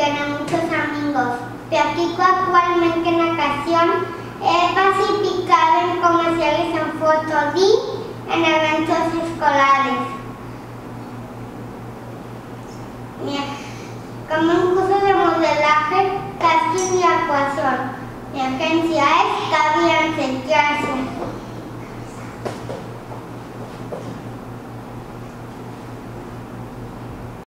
tiene muchos amigos. Practico actualmente natación. He participado en comerciales en Foto D, en eventos escolares. Como un curso de modelaje, casting y actuación. Mi agencia es Caviance Classroom.